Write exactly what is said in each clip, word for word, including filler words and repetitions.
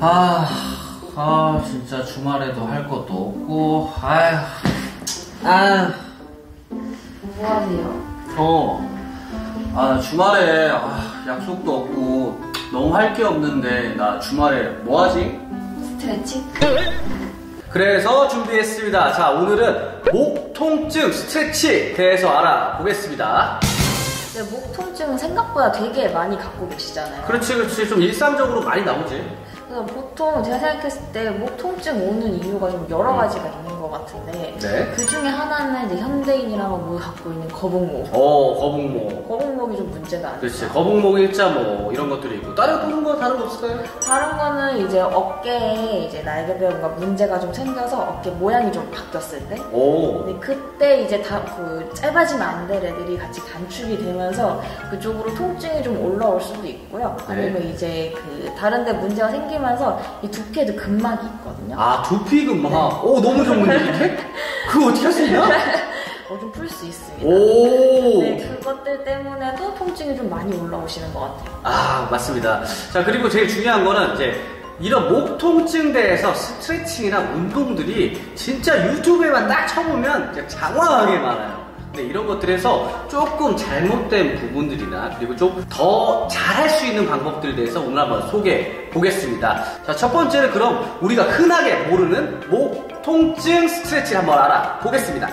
아, 아 진짜 주말에도 할 것도 없고 아휴 아휴 뭐하세요? 어, 아 주말에 아, 약속도 없고 너무 할 게 없는데 나 주말에 뭐하지? 스트레칭? 그래서 준비했습니다. 자, 오늘은 목 통증 스트레칭에 대해서 알아보겠습니다. 네, 목 통증은 생각보다 되게 많이 갖고 계시잖아요. 그렇지 그렇지 좀 일상적으로 많이 나오지. 그래서 보통 제가 생각했을 때 목 통증 오는 이유가 좀 여러 가지가 있는 것 같은데 네. 그 중에 하나는 이제 현대인이라고 뭐 갖고 있는 거북목. 어, 거북목. 거북목이 좀 문제가 아닐까. 그렇지. 거북목 일자 뭐 이런 것들이 있고 다른 보는 거 다른 거 없을까요? 다른 거는 이제 어깨에 이제 날개뼈에 뭔가 문제가 좀 생겨서 어깨 모양이 좀 바뀌었을 때. 오. 근데 그때 이제 다 그 짧아지면 안 될 애들이 같이 단축이 되면서 그쪽으로 통증이 좀 올라올 수도 있고요. 아니면 네. 이제 그 다른 데 문제가 생기면서 이 두피에도 근막이 있거든요. 아, 두피 근막. 네. 오, 너무 전문적인데? 그거 어떻게 할 수 있냐? 어, 좀 풀 수 있습니다. 오. 네, 그것들 때문에도 통증이 좀 많이 올라오시는 것 같아요. 아, 맞습니다. 자, 그리고 제일 중요한 거는 이제 이런 목 통증 대해서 스트레칭이나 운동들이 진짜 유튜브에만 딱 쳐보면 진짜 장황하게 많아요. 근데 이런 것들에서 조금 잘못된 부분들이나 그리고 좀 더 잘할 수 있는 방법들에 대해서 오늘 한번 소개해 보겠습니다. 자, 첫 번째는 그럼 우리가 흔하게 모르는 목 통증 스트레칭 한번 알아보겠습니다.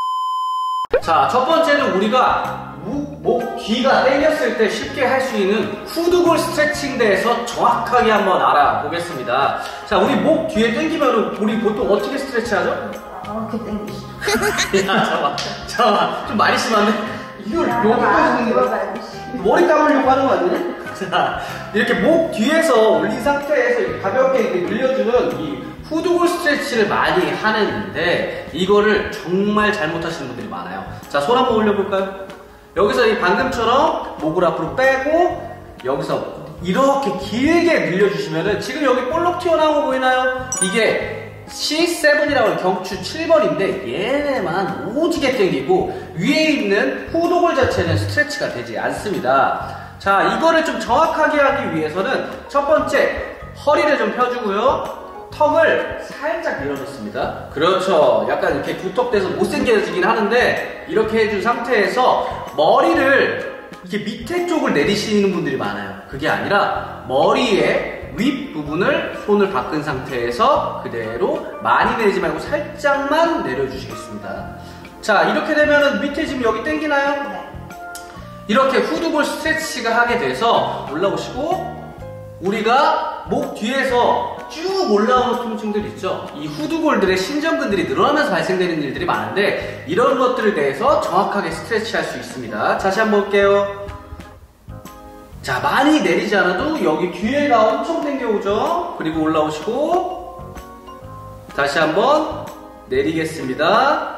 자, 첫 번째는 우리가 목, 목 뒤가 당겼을 때 쉽게 할 수 있는 후두골 스트레칭 대해서 정확하게 한번 알아보겠습니다. 자, 우리 목 뒤에 당기면 우리 보통 어떻게 스트레치 하죠? 아, 이렇게 당기시죠. 야, 잠깐만, 잠깐만, 좀 많이 심한데? 이걸 여기까지 하는 거야? 머리 감으려고 하는 거 아니냐? 자, 이렇게 목 뒤에서 올린 상태에서 이렇게 가볍게 이렇게 늘려주는 이 후두골 스트레치를 많이 하는데 이거를 정말 잘못하시는 분들이 많아요. 자, 손 한번 올려볼까요? 여기서 이 방금처럼 목을 앞으로 빼고 여기서 이렇게 길게 늘려주시면은 지금 여기 볼록 튀어나온 거 보이나요? 이게 씨 세븐이라고 하는 경추 칠 번인데 얘네만 오지게 당기고 위에 있는 후두골 자체는 스트레치가 되지 않습니다. 자, 이거를 좀 정확하게 하기 위해서는 첫 번째 허리를 좀 펴주고요. 턱을 살짝 밀어놓습니다. 그렇죠. 약간 이렇게 두텁돼서 못생겨지긴 하는데 이렇게 해준 상태에서 머리를 이렇게 밑에 쪽을 내리시는 분들이 많아요. 그게 아니라 머리에 윗부분을 손을 바꾼 상태에서 그대로 많이 내리지 말고 살짝만 내려주시겠습니다. 자, 이렇게 되면은 밑에 지금 여기 당기나요? 네. 이렇게 후두골 스트레치가 하게 돼서 올라오시고 우리가 목 뒤에서 쭉 올라오는 통증들 있죠? 이 후두골들의 신전근들이 늘어나면서 발생되는 일들이 많은데 이런 것들에 대해서 정확하게 스트레치 할 수 있습니다. 다시 한번 볼게요. 자, 많이 내리지 않아도 여기 뒤에가 엄청 당겨오죠? 그리고 올라오시고 다시 한번 내리겠습니다.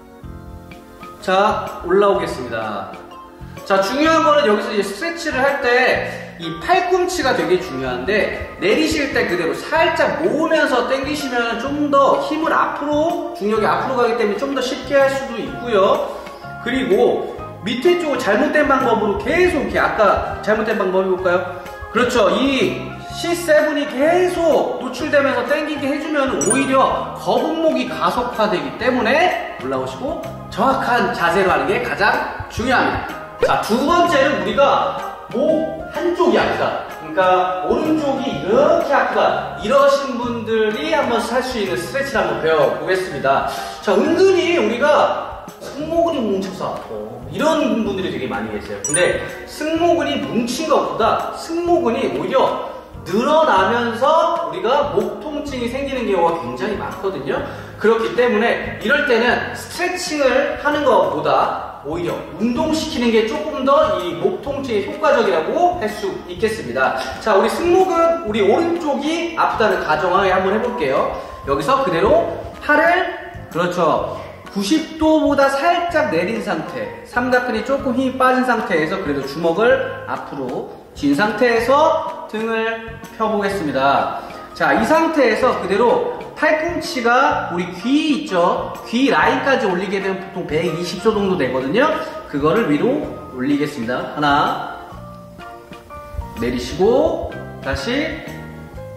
자, 올라오겠습니다. 자, 중요한 거는 여기서 이제 스트레치를 할 때 이 팔꿈치가 되게 중요한데 내리실 때 그대로 살짝 모으면서 당기시면 좀 더 힘을 앞으로, 중력이 앞으로 가기 때문에 좀 더 쉽게 할 수도 있고요. 그리고 밑에 쪽을 잘못된 방법으로 계속 이렇게 아까 잘못된 방법 해볼까요? 그렇죠. 이 씨 세븐이 계속 노출되면서 당기게 해주면 오히려 거북목이 가속화되기 때문에 올라오시고 정확한 자세로 하는 게 가장 중요합니다. 자, 두 번째는 우리가 목 한쪽이 아프다. 그러니까 오른쪽이 이렇게 아프다. 이러신 분들이 한번 할 수 있는 스트레치를 한번 배워보겠습니다. 자, 은근히 우리가 승모근이 뭉쳐서 아파. 이런 분들이 되게 많이 계세요. 근데 승모근이 뭉친 것보다 승모근이 오히려 늘어나면서 우리가 목 통증이 생기는 경우가 굉장히 많거든요. 그렇기 때문에 이럴 때는 스트레칭을 하는 것보다 오히려 운동시키는 게 조금 더 이 목 통증에 효과적이라고 할 수 있겠습니다. 자, 우리 승모근, 우리 오른쪽이 아프다는 가정하에 한번 해볼게요. 여기서 그대로 팔을, 그렇죠, 구십 도보다 살짝 내린 상태, 삼각근이 조금 힘이 빠진 상태에서 그래도 주먹을 앞으로 쥔 상태에서 등을 펴보겠습니다. 자, 이 상태에서 그대로 팔꿈치가 우리 귀 있죠? 귀 라인까지 올리게 되면 보통 백이십 도 정도 되거든요. 그거를 위로 올리겠습니다. 하나, 내리시고 다시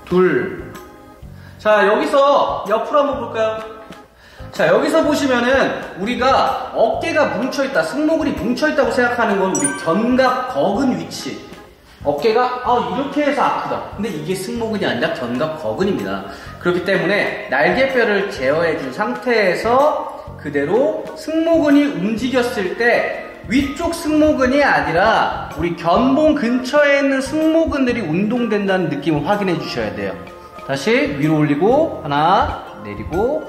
둘. 자, 여기서 옆으로 한번 볼까요? 자, 여기서 보시면은 우리가 어깨가 뭉쳐있다, 승모근이 뭉쳐있다고 생각하는 건 우리 견갑 거근 위치. 어깨가 아, 이렇게 해서 아프다. 근데 이게 승모근이 아니라 견갑 거근입니다. 그렇기 때문에 날개뼈를 제어해준 상태에서 그대로 승모근이 움직였을 때 위쪽 승모근이 아니라 우리 견봉 근처에 있는 승모근들이 운동된다는 느낌을 확인해 주셔야 돼요. 다시 위로 올리고 하나, 내리고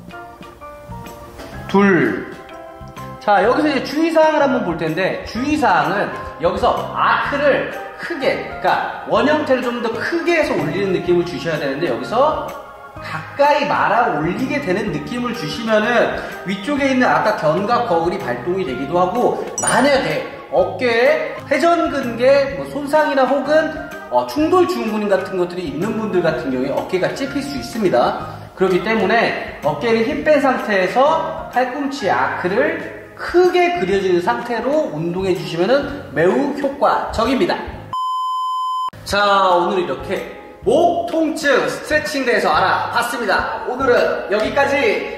둘. 자, 여기서 이제 주의사항을 한번 볼 텐데, 주의사항은 여기서 아크를 크게, 그러니까 원형태를 좀 더 크게 해서 올리는 느낌을 주셔야 되는데, 여기서 가까이 말아 올리게 되는 느낌을 주시면은 위쪽에 있는 아까 견갑 거근이 발동이 되기도 하고, 만약에 어깨에 회전근개 뭐 손상이나 혹은 어, 충돌 증후군 같은 것들이 있는 분들 같은 경우에 어깨가 찝힐 수 있습니다. 그렇기 때문에 어깨를 힘 뺀 상태에서 팔꿈치 아크를 크게 그려지는 상태로 운동해 주시면 매우 효과적입니다. 자, 오늘 이렇게 목 통증 스트레칭에 대해서 알아봤습니다. 오늘은 여기까지.